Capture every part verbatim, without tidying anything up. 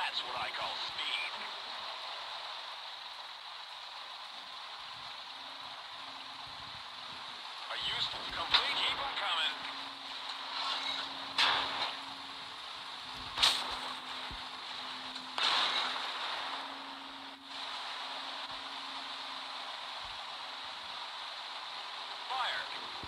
That's what I call speed. A useful complete. Keep 'em coming. Fire.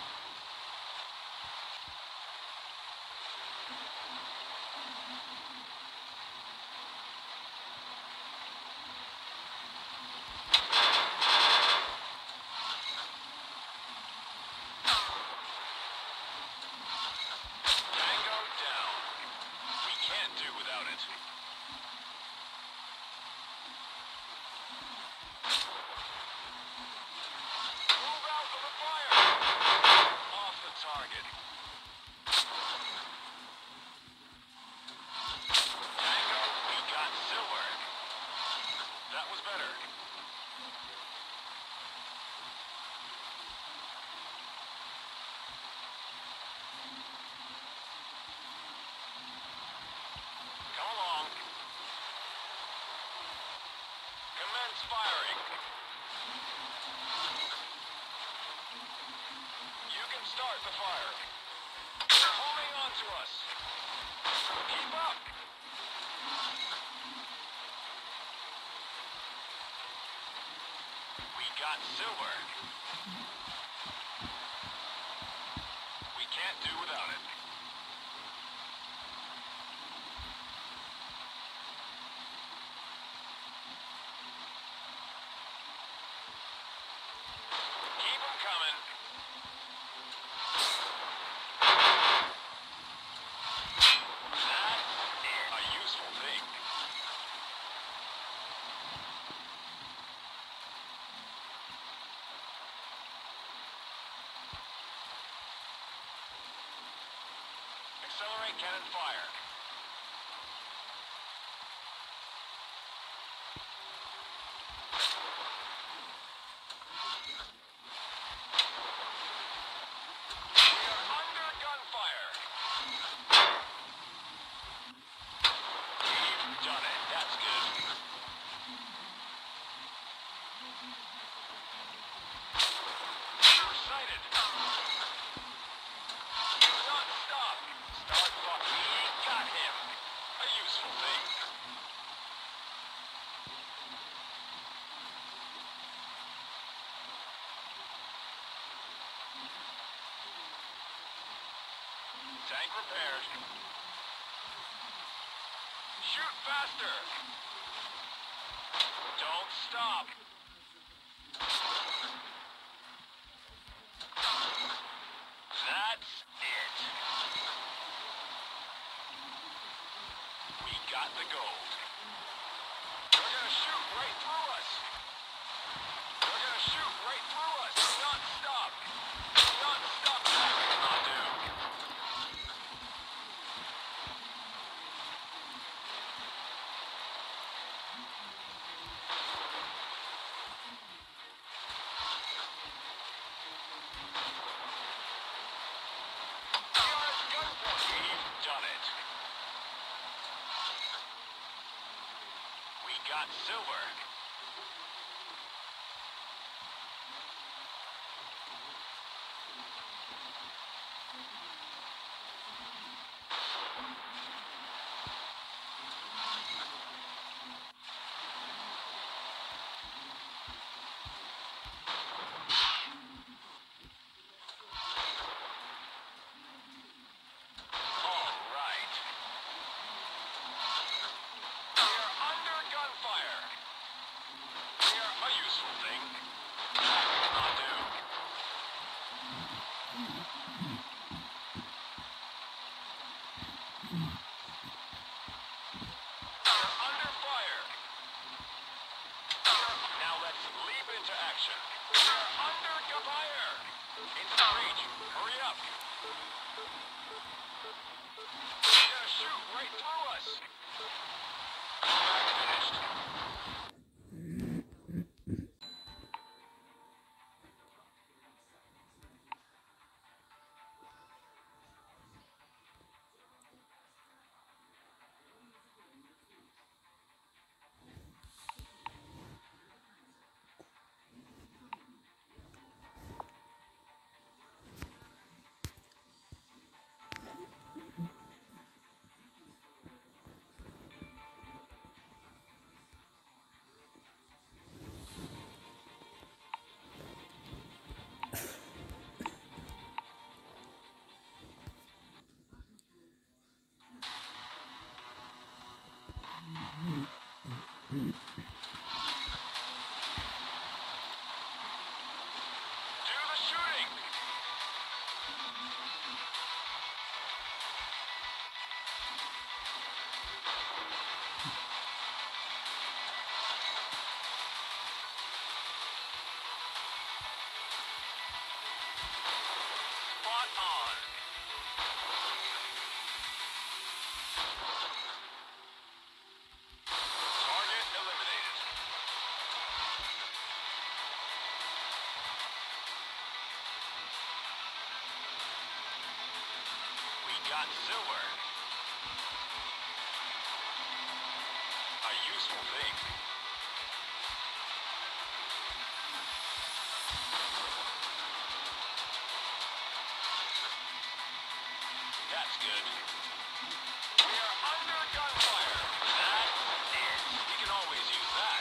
Tango down. We can't do without it. Move out of the fire. Off the target. Tango, we got silver. That was better. Come along. Commence firing. You can start the fire. They're holding on to us. Keep up. We got silver. We can't do without it. Keep 'em coming. That's a useful thing. Accelerate cannon fire. We are under gunfire. We've done it. That's good. We're sighted. Do not stop. Start fire. We got him. A useful thing. Tank repaired. Shoot faster. Don't stop. That's it. We got the gold. They're gonna shoot right through us. They're gonna shoot right through us. Do not stop. Do not stop. That will not do. We are at gunpoint. We've done it. We got silver. All right. We are under gunfire. We are a useful thing. That will not do. We are under fire. We are- Now let's leap into action. We are under gunfire. Into reach. Hurry up. They're gonna shoot right through us. Combat finished. got silver. A useful thing. That's good. We are under gunfire. That is. We can always use that.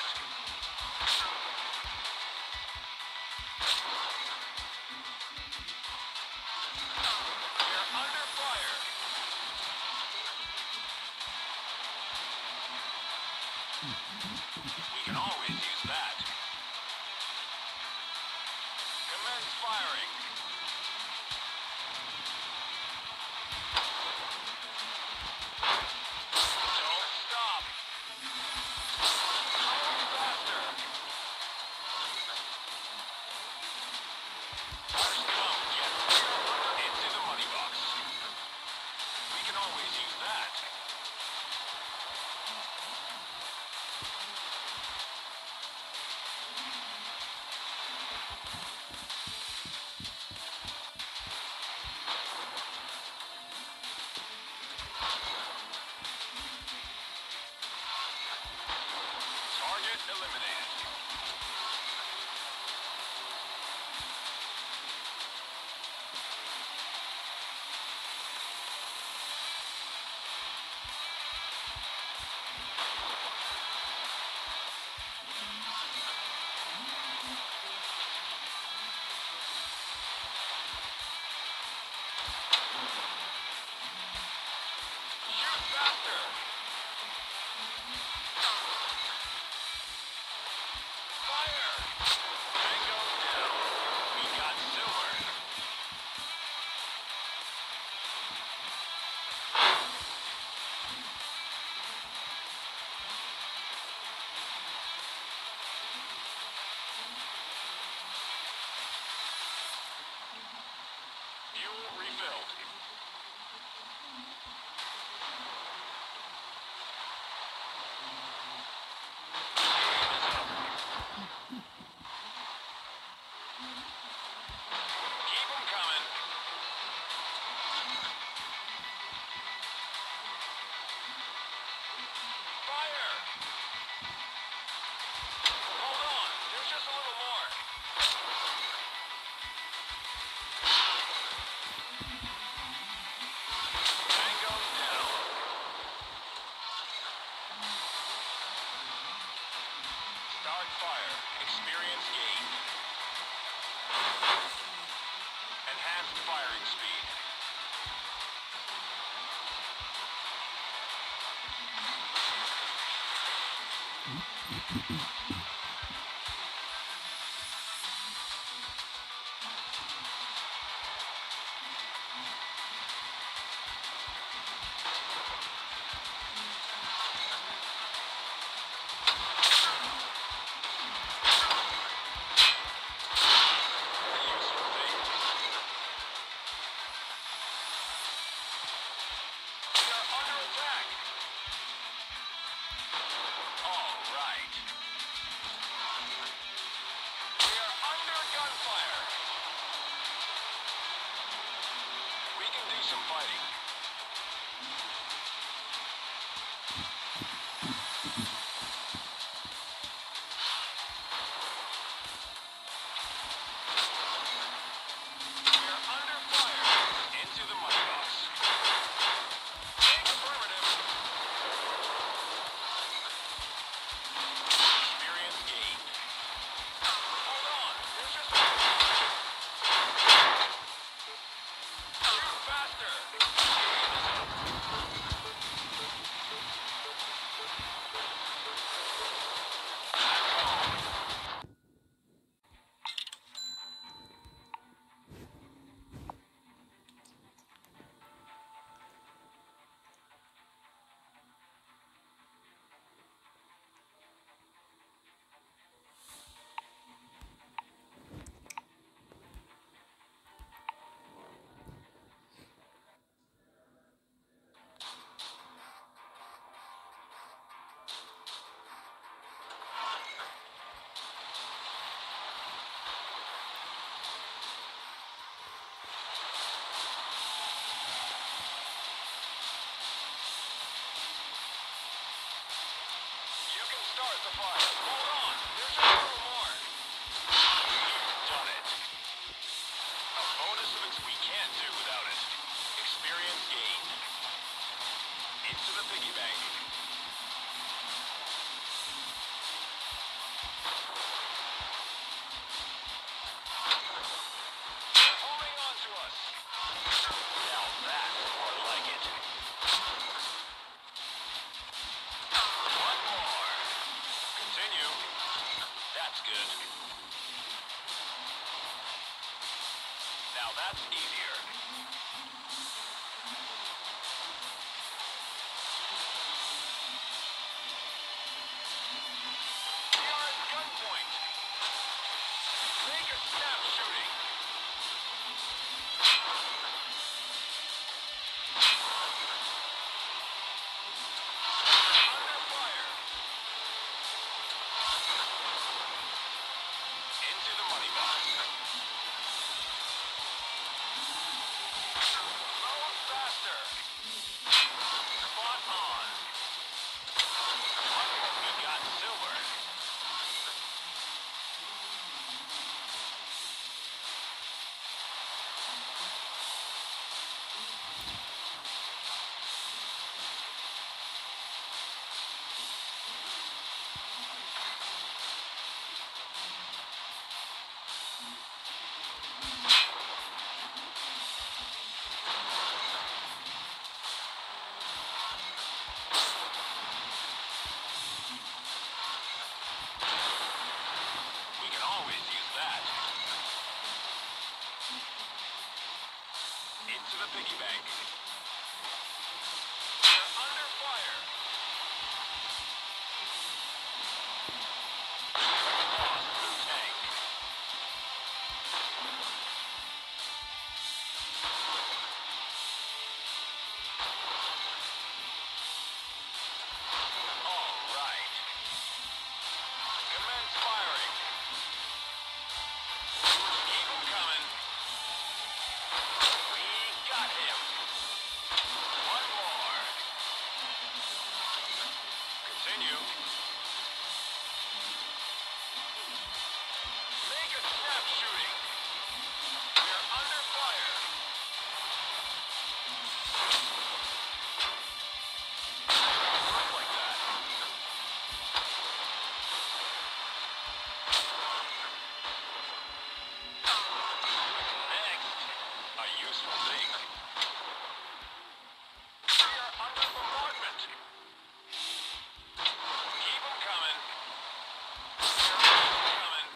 We are under fire. We can always use that. Commence firing. Don't stop. Fire faster. First come, get into the money box. We can always use that. Target eliminated. Shoot faster. Fire. Tango down. We got silver. Fuel refilled. Game is up. Keep 'em coming. Fire. Hold on. There's just a little more. Tango down. Start fire. Experience gained. Enhanced firing speed. Useful thing. We are under attack. All right. We are under gunfire. We can do some fighting. We are under fire. Into the money box. Affirmative. Experience gained. Hold on. There's just shoot faster. diversified. Hold on. There's a little more. You've done it. A bonus of ex- we can't do without it. Experience gained. Into the piggy bank. They're holding on to us. Now that's more like it. One more. Continue. That's good. Now that's easier. We are at gunpoint. Make a snap shooting. Under fire. Into the money box. Load faster. Spot on. Look what we got silver. We can always use that. Into the piggy bank. We're under fire. Lost the tank. All right. Commence firing. Keep 'em coming. We got him. One more. Continue. Make a snap shooting. We're under fire. Work like that. Next, a useful thing. We are under bombardment. Keep 'em coming. Keep 'em coming.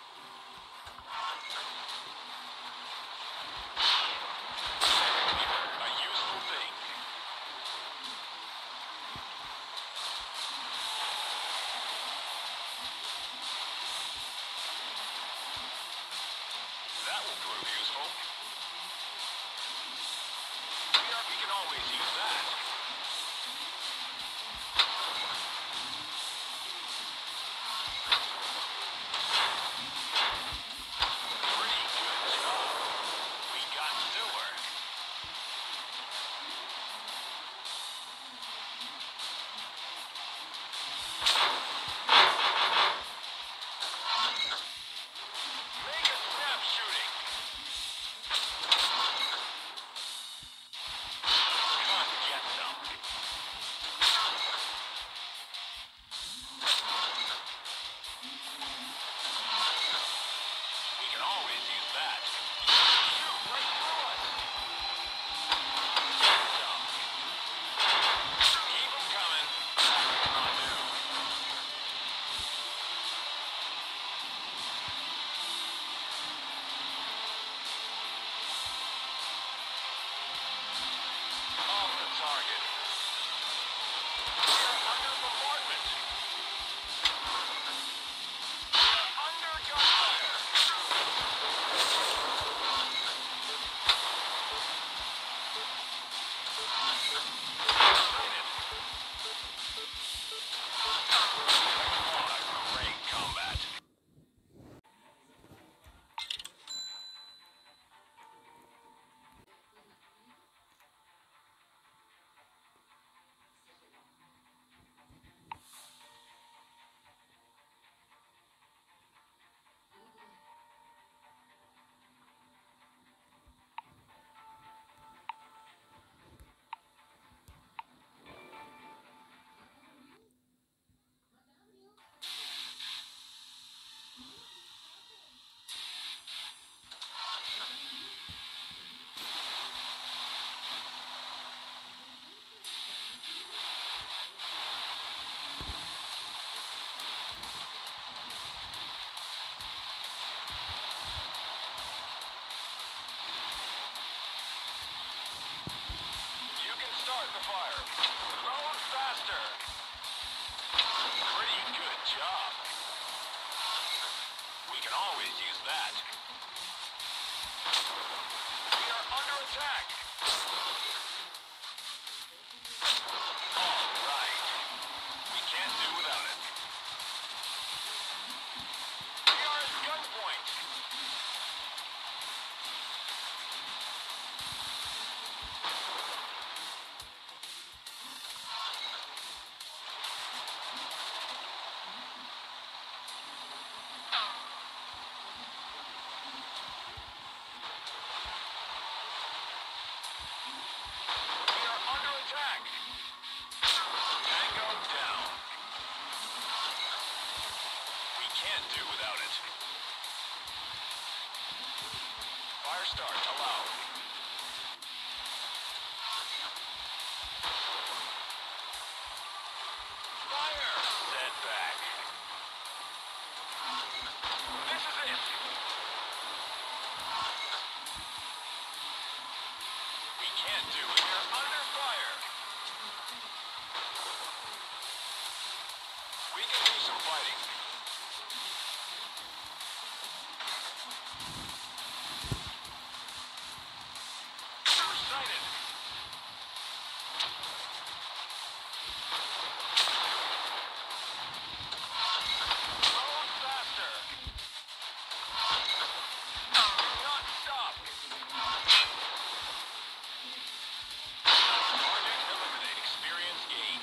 A useful thing. That will prove useful. Throw 'em faster. Pretty good job. We can always use that. We are under attack. All right. We can't do without it. We are at gunpoint. We are under attack. Tango down. We can't do without it. Fire start allowed. Fire! Set back. This is it. We can't do it. We're under fire. We can do some fighting. We're sighted. Throw 'em faster. Do not stop. Target eliminate. Experience gained.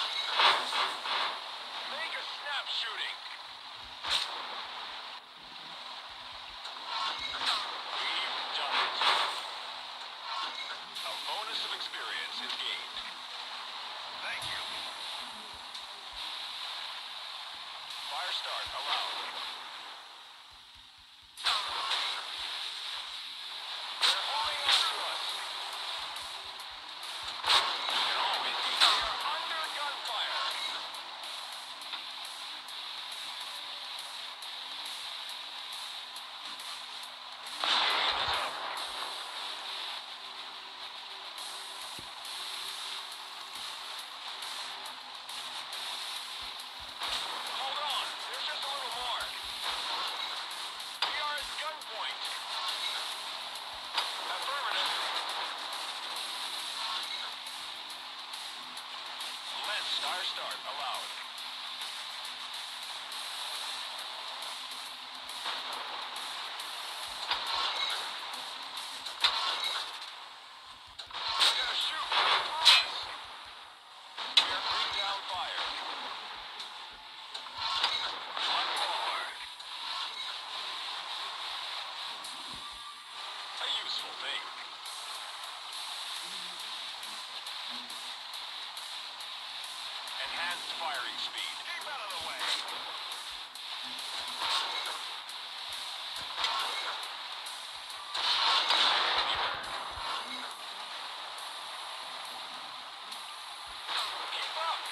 Make a snap shooting. We've done it. A bonus of experience is gained. Thank you. Fire start allowed. They're holding on to us. We can always be here under gunfire. Game is up. Hold on. There's just a little more. We are at gunpoint. Affirmative. Let's fire start allowed. They're gonna shoot right through us. We are bringing down fire. One more. A useful thing. Enhanced firing speed. Keep out of the way. Keep up.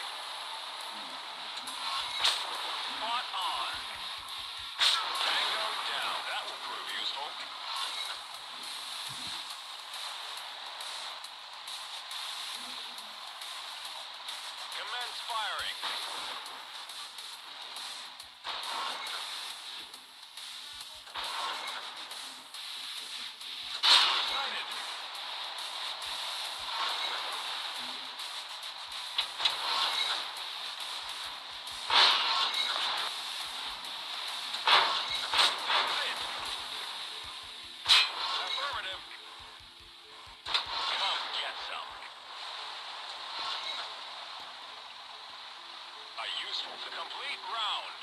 Spot on. Tango down. That will prove useful. Commence firing. Sighted. This is it. Affirmative. Come get some. A useful to complete round.